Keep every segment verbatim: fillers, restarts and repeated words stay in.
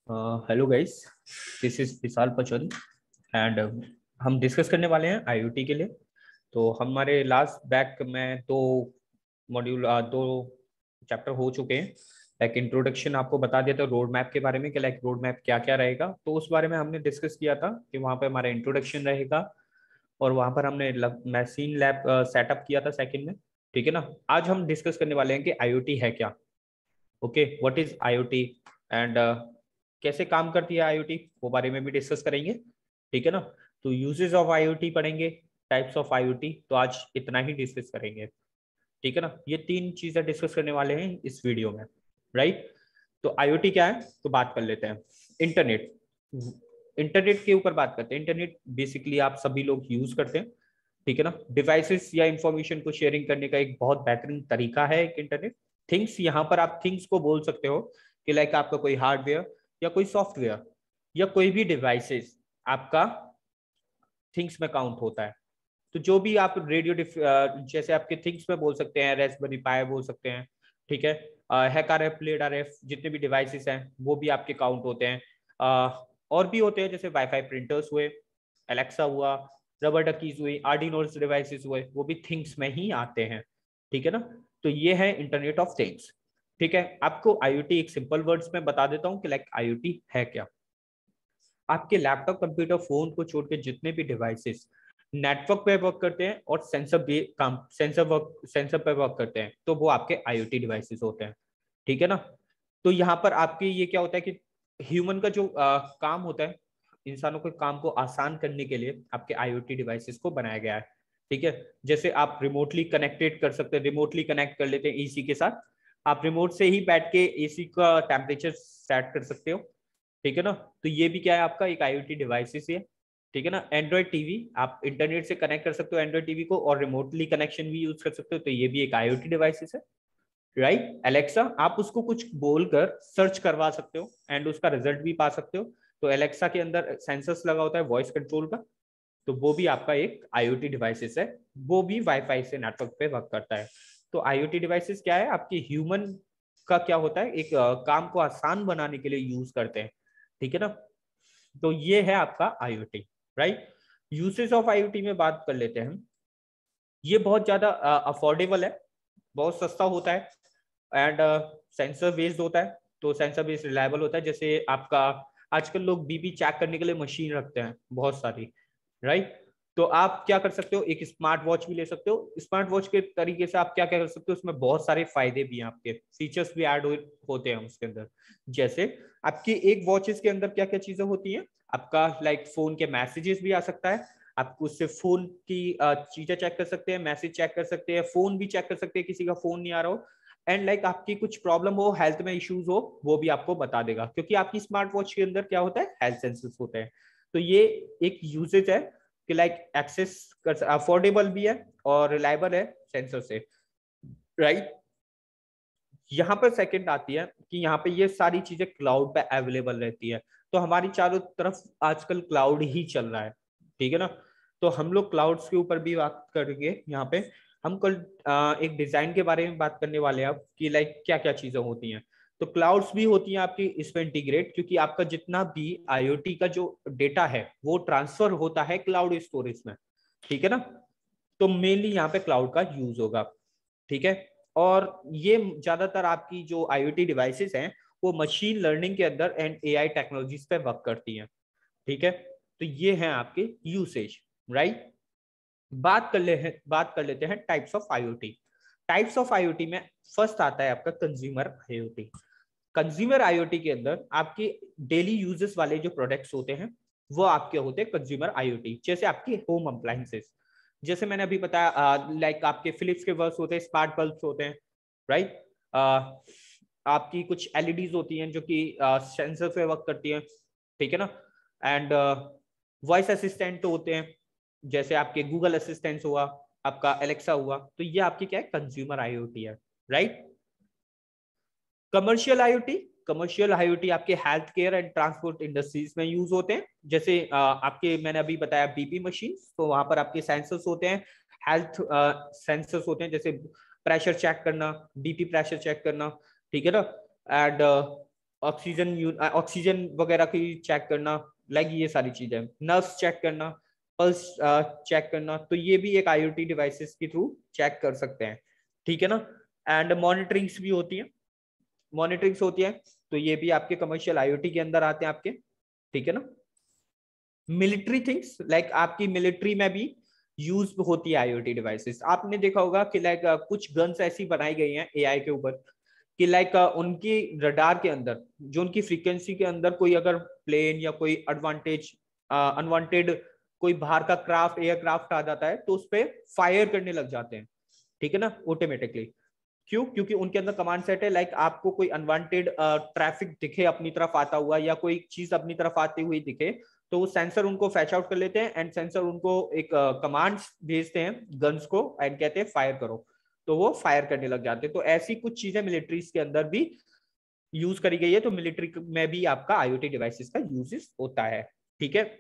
Hello guys, this is Vishal Pachauri and हम discuss करने वाले हैं आईओटी के लिए। तो हमारे लास्ट बैक में दो मॉड्यूल दो चैप्टर हो चुके हैं। लाइक इंट्रोडक्शन आपको बता दिया था रोड मैप के बारे में कि लाइक रोड मैप क्या क्या रहेगा, तो उस बारे में हमने डिस्कस किया था कि वहाँ पे हमारा इंट्रोडक्शन रहेगा और वहाँ पर हमने मशीन लैब सेटअप किया था सेकंड में। ठीक है ना। आज हम डिस्कस करने वाले हैं कि आईओटी है क्या। Okay, what is IoT and कैसे काम करती है आईओटी, वो बारे में भी डिस्कस करेंगे। ठीक है ना। तो यूजेस ऑफ आईओटी पढ़ेंगे, टाइप्स ऑफ आईओटी, तो आज इतना ही डिस्कस करेंगे। ठीक है ना। ये तीन चीजें डिस्कस करने वाले हैं इस वीडियो में, राइट। तो आईओटी क्या है तो बात कर लेते हैं। इंटरनेट, इंटरनेट के ऊपर बात करते हैं। इंटरनेट बेसिकली आप सभी लोग यूज करते हैं। ठीक है ना। डिवाइसेस या इंफॉर्मेशन को शेयरिंग करने का एक बहुत बेहतरीन तरीका है एक इंटरनेट। थिंग्स, यहाँ पर आप थिंग्स को बोल सकते हो कि लाइक आपका कोई हार्डवेयर या कोई सॉफ्टवेयर या कोई भी डिवाइसेस आपका थिंग्स में काउंट होता है। तो जो भी आप रेडियो जैसे आपके थिंग्स में बोल सकते हैं, रेस्पबेरी पाई बोल सकते हैं। ठीक है। हैकार प्लेड आर एफ जितने भी डिवाइसेस हैं वो भी आपके काउंट होते हैं। uh, और भी होते हैं जैसे वाईफाई प्रिंटर्स हुए, एलेक्सा हुआ, रबर डकीज हुई, आर्डिनोस डिवाइसेस हुए, वो भी थिंग्स में ही आते हैं। ठीक है ना। तो ये है इंटरनेट ऑफ थिंग्स। ठीक है। आपको आईओटी एक सिंपल वर्ड्स में बता देता हूँ कि लाइक आईओटी है क्या। आपके लैपटॉप, कंप्यूटर, फोन को छोड़ के जितने भी डिवाइसेस नेटवर्क पे वर्क करते हैं और सेंसर भी काम सेंसर वर्क सेंसर पे वर्क करते हैं, तो वो आपके आईओटी डिवाइसेस होते हैं। ठीक है ना। तो यहाँ पर आपके ये क्या होता है कि ह्यूमन का जो आ, काम होता है, इंसानों के काम को आसान करने के लिए आपके आईओटी डिवाइसेस को बनाया गया है। ठीक है। जैसे आप रिमोटली कनेक्टेड कर सकते हैं, रिमोटली कनेक्ट कर लेते हैं एसी के साथ। आप रिमोट से ही बैठ के एसी का टेम्परेचर सेट कर सकते हो। ठीक है ना। तो ये भी क्या है, आपका एक आईओटी डिवाइसेस है। ठीक है ना। एंड्रॉइड टीवी, आप इंटरनेट से कनेक्ट कर सकते हो एंड्रॉइड टीवी को और रिमोटली कनेक्शन भी यूज कर सकते हो, तो ये भी एक आईओटी डिवाइसेस है, राइट। एलेक्सा, आप उसको कुछ बोलकर सर्च करवा सकते हो एंड उसका रिजल्ट भी पा सकते हो। तो एलेक्सा के अंदर सेंसर्स लगा होता है वॉइस कंट्रोल का, तो वो भी आपका एक आईओटी डिवाइसेस है। वो भी वाईफाई से नेटवर्क पे वर्क करता है। तो आईओटी डिवाइसेस क्या है, आपकी ह्यूमन का क्या होता है, एक uh, काम को आसान बनाने के लिए यूज करते हैं। ठीक है ना। तो ये है आपका IoT, right. Usage of IoT में बात कर लेते हैं हम। ये बहुत ज्यादा अफोर्डेबल है, बहुत सस्ता होता है एंड सेंसर बेस्ड होता है। तो सेंसर बेस्ड रिलायबल होता है। जैसे आपका आजकल लोग बीपी चेक करने के लिए मशीन रखते हैं बहुत सारी, राइट। तो आप क्या कर सकते हो, एक स्मार्ट वॉच भी ले सकते हो। स्मार्ट वॉच के तरीके से आप क्या क्या कर सकते हो, उसमें बहुत सारे फायदे भी हैं, आपके फीचर्स भी ऐड होते हैं उसके अंदर। जैसे आपकी एक वॉचेस के अंदर क्या क्या चीजें होती हैं, आपका लाइक फोन के मैसेजेस भी आ सकता है। आप उससे फोन की चीजें चेक कर सकते हैं, मैसेज चेक कर सकते हैं, फोन भी चेक कर सकते हैं, किसी का फोन नहीं आ रहा हो एंड लाइक like, आपकी कुछ प्रॉब्लम हो, हेल्थ में इश्यूज हो, वो भी आपको बता देगा, क्योंकि आपकी स्मार्ट वॉच के अंदर क्या होता है, हेल्थ सेंसर्स होते हैं। तो ये एक यूजेज है कि लाइक एक्सेस कर, अफोर्डेबल भी है और रिलायबल है सेंसर से, राइट। यहाँ पर सेकंड आती है कि यहाँ पे ये सारी चीजें क्लाउड पे अवेलेबल रहती है। तो हमारी चारों तरफ आजकल क्लाउड ही चल रहा है। ठीक है ना। तो हम लोग क्लाउड्स के ऊपर भी बात करेंगे यहाँ पे। हम कल आ, एक डिजाइन के बारे में बात करने वाले हैं अब कि लाइक क्या क्या चीजें होती हैं। तो क्लाउड्स भी होती हैं आपकी इसमें इंटीग्रेट, क्योंकि आपका जितना भी आईओटी का जो डेटा है वो ट्रांसफर होता है क्लाउड स्टोरेज में। ठीक है ना। तो मेनली यहाँ पे क्लाउड का यूज होगा। ठीक है। और ये ज्यादातर आपकी जो आईओटी डिवाइसेस हैं वो मशीन लर्निंग के अंदर एंड एआई टेक्नोलॉजीज पे वर्क करती हैं। ठीक है। तो ये हैं आपके यूसेज, राइट। बात कर ले हैं बात कर लेते हैं types of IoT. Types of IoT में फर्स्ट आता है आपका कंज्यूमर आईओटी। कंज्यूमर आईओटी के अंदर आपके डेली यूजेस वाले जो प्रोडक्ट्स होते हैं वो आपके होते हैं कंज्यूमर आईओटी। जैसे आपके होम अप्लायंसेस, जैसे मैंने अभी बताया, लाइक आपके फिलिप्स के वर्क्स होते हैं, स्मार्ट बल्ब्स होते हैं, राइट। आपकी कुछ एलईडीज होती हैं जो कि सेंसर पे वर्क करती हैं। ठीक है ना। एंड वॉइस असिस्टेंट होते हैं, जैसे आपके गूगल असिस्टेंट हुआ, आपका एलेक्सा हुआ, तो ये आपकी क्या है, कंज्यूमर आईओटी है, right. Commercial IoT, commercial IoT आपके health care and transport industries में यूज होते हैं। जैसे आ, आपके मैंने अभी बताया बीपी मशीन, तो वहां पर आपके सेंसर्स होते हैं, हेल्थ सेंसर्स होते हैं, जैसे प्रेशर चेक करना, बीपी प्रेशर चेक करना। ठीक है ना। एंड ऑक्सीजन ऑक्सीजन वगैरह की चेक करना, लाइक ये सारी चीजें, नर्व्स चेक करना, पल्स चेक करना, तो ये भी एक आईओटी डिवाइसेस के थ्रू चेक कर सकते हैं, ठीक है ना। एंड मॉनिटरिंग्स भी होती है, मॉनिटरिंग्स होती है, तो ये भी आपके कमर्शियल आईओटी के अंदर आते हैं आपके, ठीक है ना। मिलिट्री थिंग्स, लाइक आपकी मिलिट्री में भी यूज होती है आईओटी डिवाइसेस। आपने देखा होगा कि लाइक कुछ गन्स ऐसी बनाई गई हैं एआई के ऊपर कि लाइक उनकी रडार के अंदर, जो उनकी फ्रीक्वेंसी के अंदर कोई अगर प्लेन या कोई एडवांटेज अनवांटेड कोई बाहर का क्राफ्ट एयरक्राफ्ट आ जाता है तो उस पर फायर करने लग जाते हैं, ठीक है ना, ऑटोमेटिकली। क्यों? क्योंकि उनके अंदर कमांड सेट है, लाइक आपको कोई अनवांटेड ट्रैफिक दिखे अपनी तरफ आता हुआ या कोई चीज अपनी तरफ आती हुई दिखे, तो वो सेंसर उनको फैच आउट कर लेते हैं एंड सेंसर उनको एक कमांड्स uh, भेजते हैं गन्स को एंड कहते हैं फायर करो, तो वो फायर करने लग जाते हैं। तो ऐसी कुछ चीजें मिलिट्रीज के अंदर भी यूज करी गई है, तो मिलिट्री में भी आपका आईओटी डिवाइसेस का यूजेस होता है, ठीक है।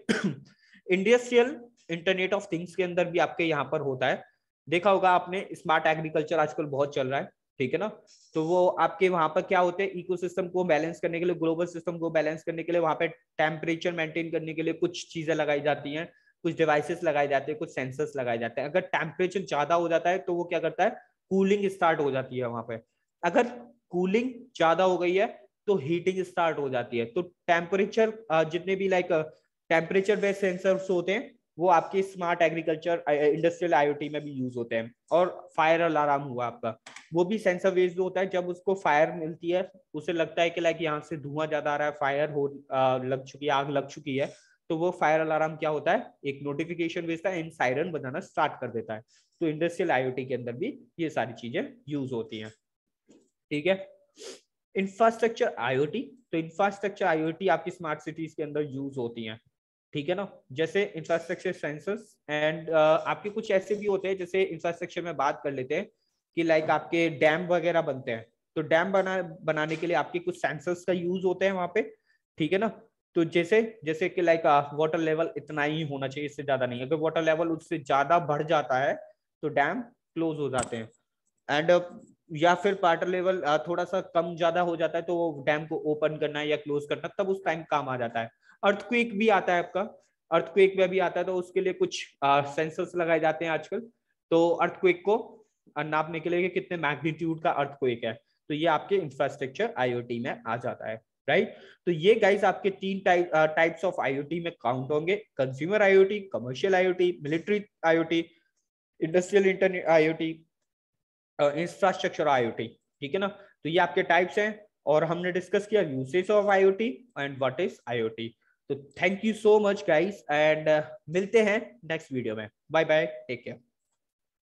इंडस्ट्रियल इंटरनेट ऑफ थिंग्स के अंदर भी आपके यहाँ पर होता है। देखा होगा आपने स्मार्ट एग्रीकल्चर आजकल बहुत चल रहा है, ठीक है ना। तो वो आपके वहां पर क्या होते हैं, इकोसिस्टम को बैलेंस करने के लिए, ग्लोबल सिस्टम को बैलेंस करने के लिए वहां पे टेम्परेचर मेंटेन करने के लिए कुछ चीजें लगाई जाती हैं, कुछ डिवाइसेस लगाए जाते हैं, कुछ सेंसर्स लगाए जाते हैं। अगर टेम्परेचर ज्यादा हो जाता है तो वो क्या करता है, कूलिंग स्टार्ट हो जाती है वहां पे। अगर कूलिंग ज्यादा हो गई है तो हीटिंग स्टार्ट हो जाती है। तो टेम्परेचर जितने भी लाइक टेम्परेचर बेस्ड सेंसर्स होते हैं वो आपके स्मार्ट एग्रीकल्चर इंडस्ट्रियल आईओटी में भी यूज होते हैं। और फायर अलार्म हुआ आपका, वो भी सेंसर बेस्ड होता है। जब उसको फायर मिलती है, उसे लगता है कि लाइक यहाँ से धुआं ज्यादा आ रहा है, फायर हो आ, लग चुकी है, आग लग चुकी है, तो वो फायर अलार्म क्या होता है, एक नोटिफिकेशन भेजता है एंड सायरन बजाना स्टार्ट कर देता है। तो इंडस्ट्रियल आईओटी के अंदर भी ये सारी चीजें यूज होती हैं, ठीक है। इंफ्रास्ट्रक्चर आईओटी, तो इंफ्रास्ट्रक्चर आईओटी आपकी स्मार्ट सिटीज के अंदर यूज होती हैं, ठीक है ना। जैसे इंफ्रास्ट्रक्चर सेंसर्स एंड आपके कुछ ऐसे भी होते हैं, जैसे इंफ्रास्ट्रक्चर में बात कर लेते हैं कि लाइक आपके डैम वगैरह बनते हैं, तो डैम बना बनाने के लिए आपके कुछ सेंसर्स का यूज होते हैं वहां पे, ठीक है ना। तो जैसे जैसे कि लाइक वाटर लेवल इतना ही होना चाहिए, इससे ज्यादा नहीं। अगर वाटर लेवल उससे ज्यादा बढ़ जाता है तो डैम क्लोज हो जाते हैं। एंड या फिर वाटर लेवल थोड़ा सा कम ज्यादा हो जाता है तो डैम को ओपन करना या क्लोज करना तब उस टाइम काम आ जाता है। अर्थक्वेक भी आता है आपका, अर्थक्वेक में भी आता है, तो उसके लिए कुछ सेंसर्स लगाए जाते हैं आजकल, तो अर्थक्वेक को नापने के लिए कि कितने मैग्नीट्यूड का अर्थक्वेक है, तो ये आपके इंफ्रास्ट्रक्चर आईओटी में आ जाता है, राइट। तो ये गाइस आपके तीन टाइप टाइप्स ऑफ आईओटी में काउंट होंगे, consumer IoT, commercial IoT, military IoT, industrial internet IoT, infrastructure IoT, ठीक है ना। तो ये आपके टाइप्स हैं और हमने डिस्कस किया usage of IoT and what is IoT. तो thank you so much guys and मिलते हैं नेक्स्ट वीडियो में। Bye bye, take care.